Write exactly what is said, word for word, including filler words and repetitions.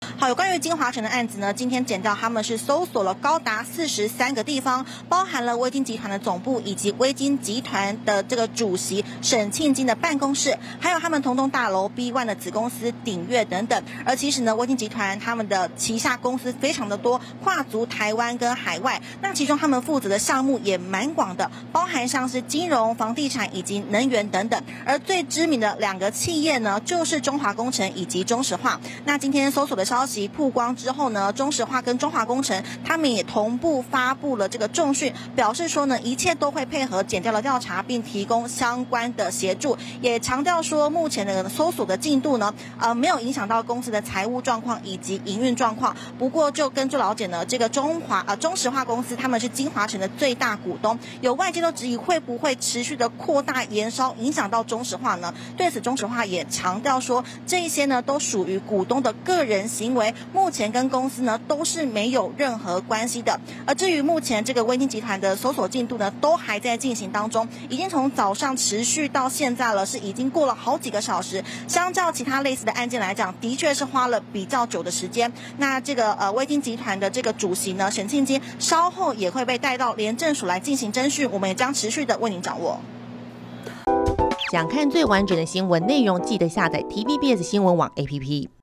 好，有关于金华城的案子呢，今天检调他们是搜索了高达四十三个地方，包含了威金集团的总部以及威金集团的这个主席沈庆金的办公室，还有他们同栋大楼 B 一 的子公司鼎悦等等。而其实呢，威金集团他们的旗下公司非常的多，跨足台湾跟海外。那其中他们负责的项目也蛮广的，包含像是金融、房地产以及能源等等。而最知名的两个企业呢，就是中华工程以及中石化。那今天搜索的消息曝光之后呢，中石化跟中华工程他们也同步发布了这个重讯，表示说呢，一切都会配合检调的调查，并提供相关的协助，也强调说目前的搜索的进度呢，呃，没有影响到公司的财务状况以及营运状况。不过就根据了解呢，这个中华呃中石化公司他们是金华城的最大股东，有外界都质疑会不会持续的扩大延烧，影响到中石化呢？对此，中石化也强调说，这一些呢都属于股东的个人行为，目前跟公司呢都是没有任何关系的。而至于目前这个威金集团的搜索进度呢，都还在进行当中，已经从早上持续到现在了，是已经过了好几个小时。相较其他类似的案件来讲，的确是花了比较久的时间。那这个呃威金集团的这个主席呢沈庆金，稍后也会被带到廉政署来进行侦讯，我们也将持续的为您掌握。 想看最完整的新闻内容，记得下载 T V B S 新闻网 A P P。